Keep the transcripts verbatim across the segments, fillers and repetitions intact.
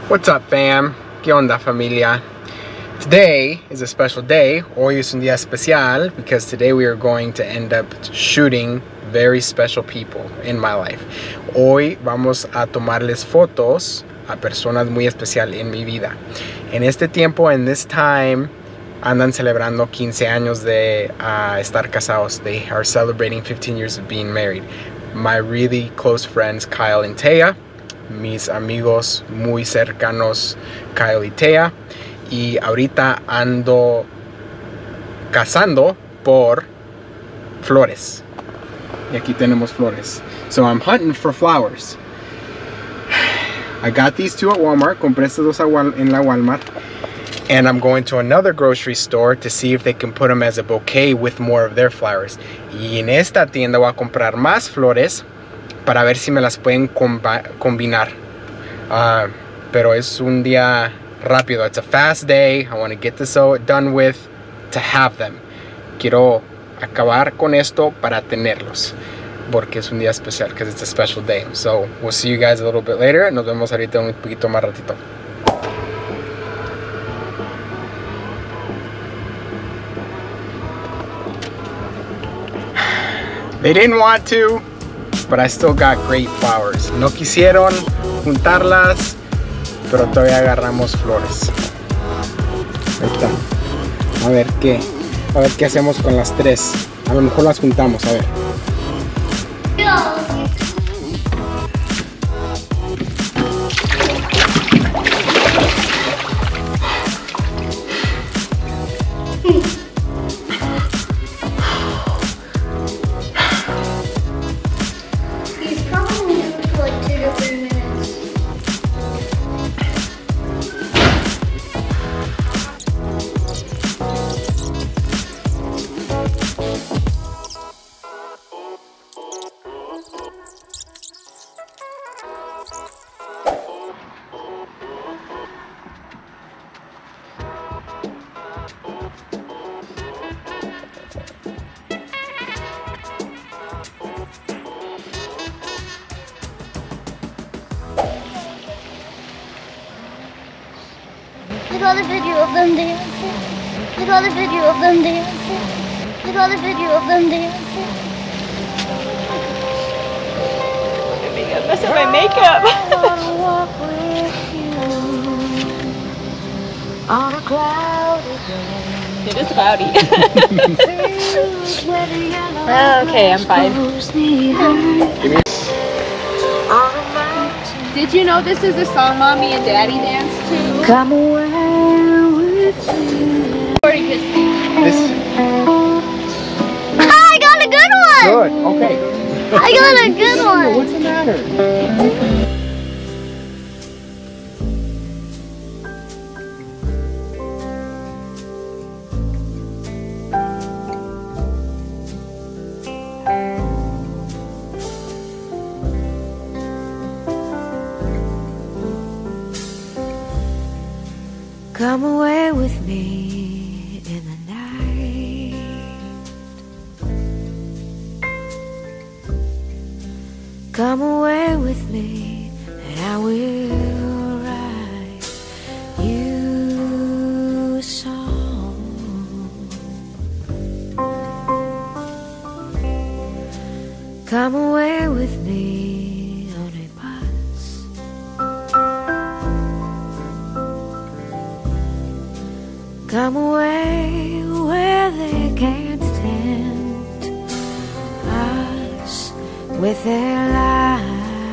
What's up, fam? ¿Qué onda, familia? Today is a special day. Hoy es un día especial because today we are going to end up shooting very special people in my life. Hoy vamos a tomarles fotos a personas muy especial en mi vida. En este tiempo, in this time, andan celebrando quince años de uh, estar casados. They are celebrating fifteen years of being married. My really close friends, Kyle and Taya. Mis amigos muy cercanos, Kyle y Taya. Y ahorita ando cazando por flores. Y aquí tenemos flores. So I'm hunting for flowers. I got these two at Walmart. Compré estos dos en la Walmart. And I'm going to another grocery store to see if they can put them as a bouquet with more of their flowers. Y en esta tienda voy a comprar más flores para ver si me las pueden combinar. Uh, pero es un día rápido. It's a fast day. I want to get this done with to have them. Quiero acabar con esto para tenerlos. Porque es un día especial, because it's a special day. So we'll see you guys a little bit later. Nos vemos ahorita un poquito más ratito. They didn't want to, but I still got great flowers. No quisieron juntarlas, pero todavía agarramos flores. Ahí está. A ver qué, a ver qué hacemos con las tres. A lo mejor las juntamos, a ver. I got a video of them dancing. I got a video of them dancing. I got a video of them dancing. I'm messing my makeup. I wanna walk with you on a cloudy day. It is cloudy. Okay, I'm fine. Did you know this is the song Mommy and Daddy dance to? Come away with you. This. I got a good one! Good, okay. I got a good one! What's the matter? Come away with me in the night. Come away with me and I will write you a song. Come away with me on a bus. Come away where they can't tempt us with their lies.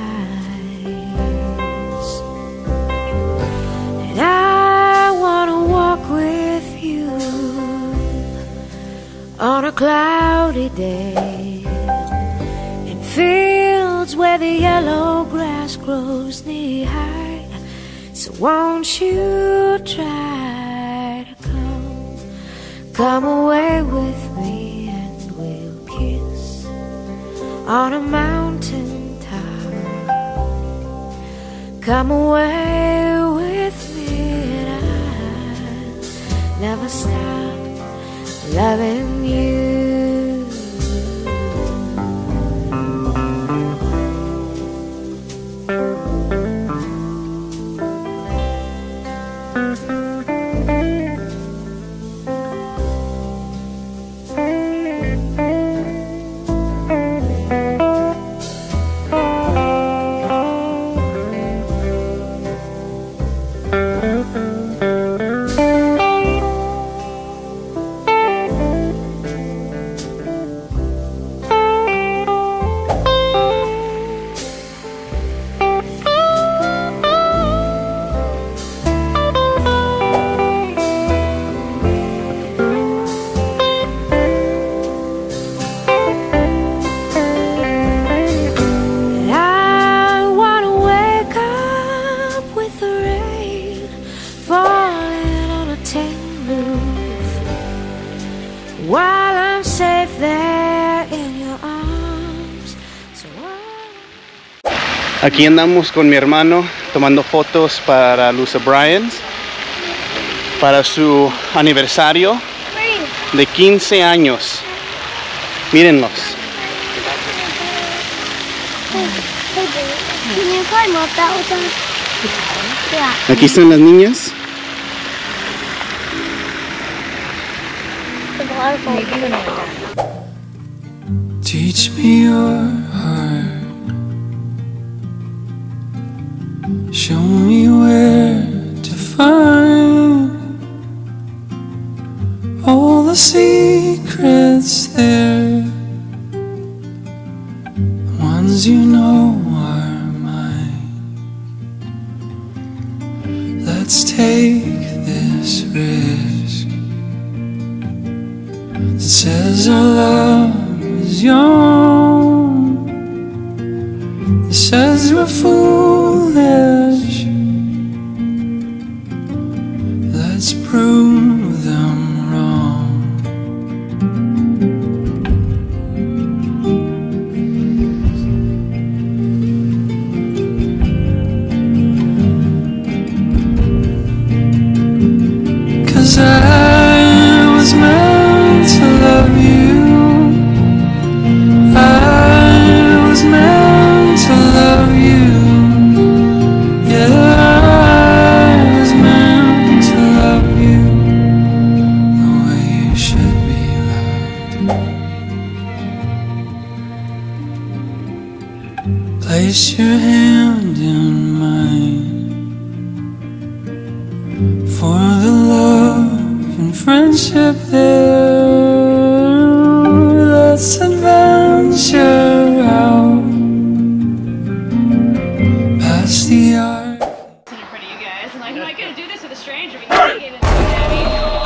And I wanna walk with you on a cloudy day in fields where the yellow grass grows knee high. So won't you try to come, come away with me and we'll kiss on a mountain top. Come away with me and I'll never stop loving you. Aquí andamos con mi hermano tomando fotos para los O'Briens para su aniversario de quince años. Mírenlos. Aquí están las niñas. Teach me your heart. Show me where to find all the secrets there. The ones you know are mine. Let's take this risk that says our love is young. It says we're foolish. Let's prove them wrong. 'Cause I was meant to love you. I was meant to love you. Yeah, I was meant to love you the way you should be loved. Place your hand in mine for the love and friendship there. Let's adventure out past the art. In front of you guys, and like, I'm not gonna do this with a stranger because I get it. Daddy.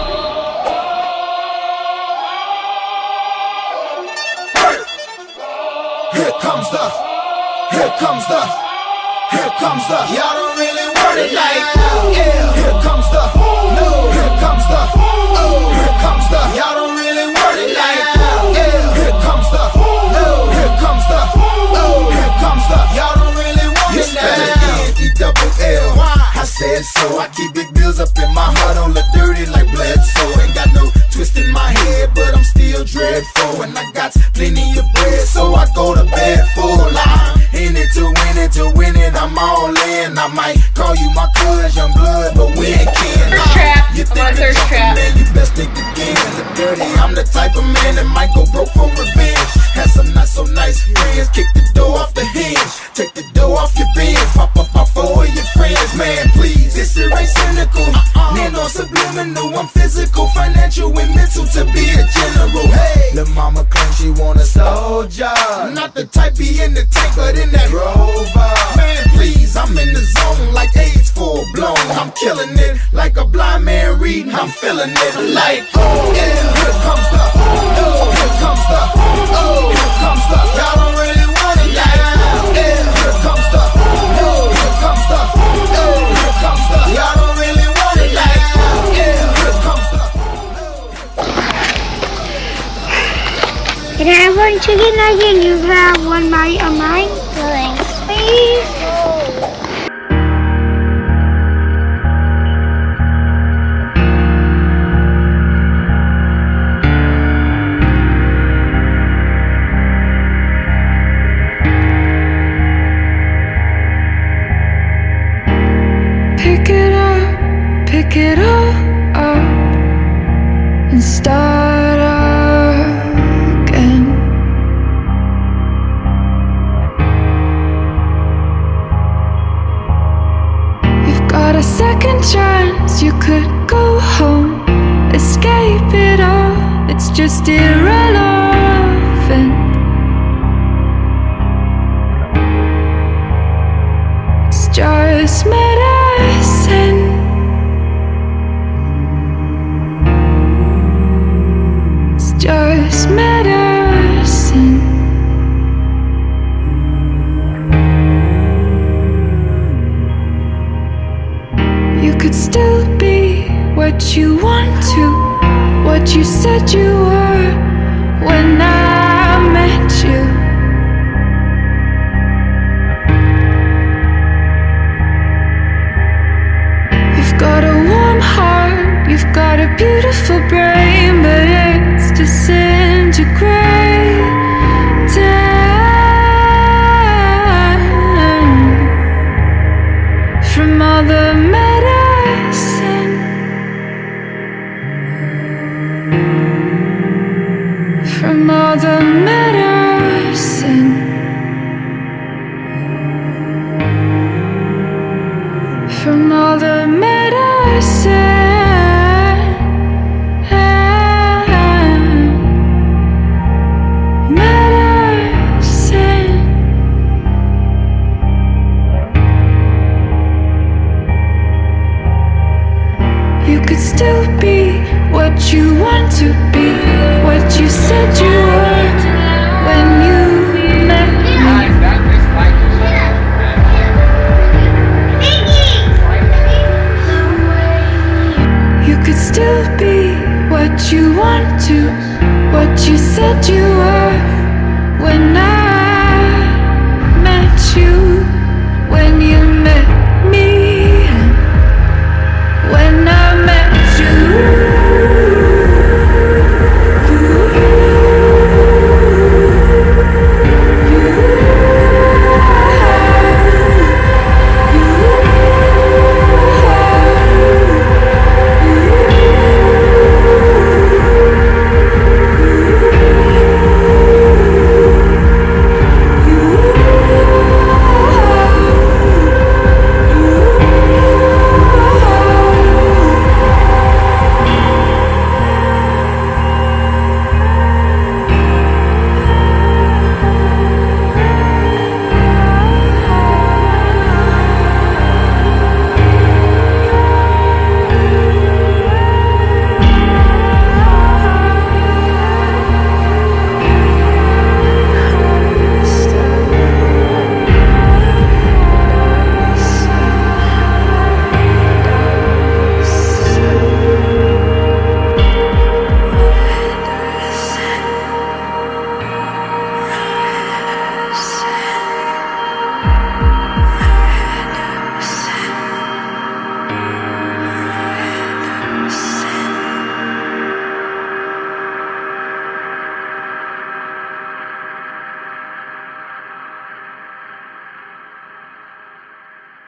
Here comes the, here comes the, here comes the. Y'all don't really want it like that. Yeah. Here comes the, no. Here comes the, oh. Here comes the. Y'all don't really want it like that. Yeah. Here comes the, no. Here comes the, oh. Here comes the. Y'all don't really want it like that. E double L. I said so. I keep big bills up in my heart on the dirty like Bledsoe. Ain't got no twist in my head, but I'm still dreadful. And I got plenty of bread, so I go to bed full. I'm in it to win it, to win it, I'm all in. I might call you my cuz, young blood, but we ain't kin. Thirst trap. You I'm think on a you're thirst jumping, trap. man, you best think again. The dirty, I'm the type of man that might go broke for revenge. Had some not so nice friends, kick the door off the hinge, take the door off your bins, pop up off four of your friends, man, please. This shit ain't cynical, uh-uh. Nano subliminal, I'm physical, financial, and mental to be a general. Hey, the mama claims she want a soldier, not the type be in the tank, but in that Rover. Man, please, I'm in the zone like AIDS full blown. I'm killing it like a blind man reading. I'm feeling it like, oh yeah. Here comes the, oh, here comes the, oh, here comes the. Y'all don't really want it like, yeah. Here comes the, oh, here comes the, oh, here comes the. Y'all don't really want it like, yeah. Here comes the. Can I have one chicken nugget? You can have one bite of mine. Thanks, please. Pick it up, pick it all up, and start again. You've got a second chance, you could go home, escape it all, it's just irrelevant. It's just medicine. It's just medicine. You could still be what you want to, what you said you were when I met you. beautiful brain, but it's disintegrating. From all the medicine, from all the medicine, from all the medicine, medicine. You could still be what you want to be, what you said you were when you met me. You could still be what you want to, what you said you were when I